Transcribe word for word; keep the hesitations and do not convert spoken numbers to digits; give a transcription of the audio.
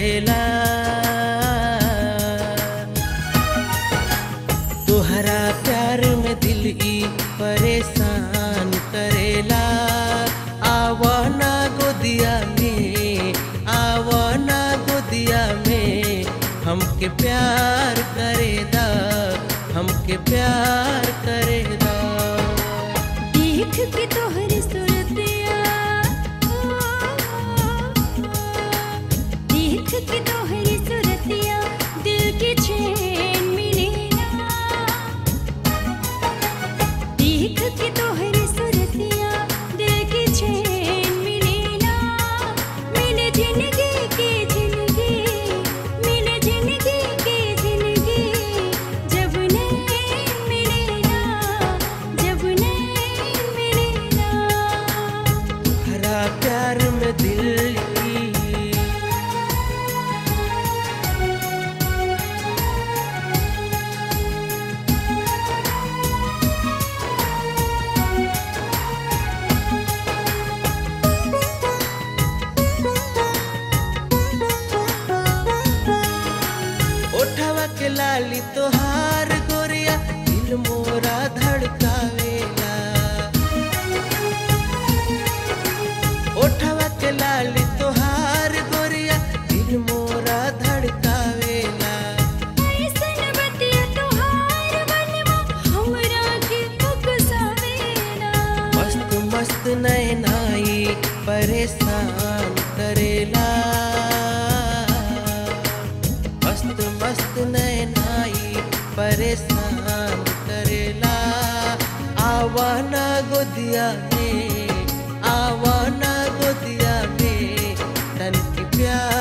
करेला। तुहरा प्यार में दिल ई परेशान करेला। आवना गोदिया में, आवना गोदिया में, हमके प्यार करेदा, हमके प्यार करेदा। देख के तोहरी सूरतिया, देख के तोहरी सूरतिया, दिल के चैन मिलेला। देख के तोहरी सूरतिया, दिल के चैन मिलेला। मैंने जिंदगी की जिंदगी, मैंने जिंदगी की जिंदगी, जब नैन मिलेला, जब नैन मिलेला। हरा प्यार में दिल की ओठवा के लाली तोहार गोरिया, दिल मोरा धड़कावेला। ओठवा के लाली तोहार गोरिया, दिल मोरा धड़कावेला। ऐसन बतिया तोहार बनवा, हमरा के उकसावेला। मस्त मस्त नैनाई परेशान करेला। मस्त मस्त नैनाई परेशान करेला। आवाना गोदिया में, आवाना गोदिया में, तन की प्यार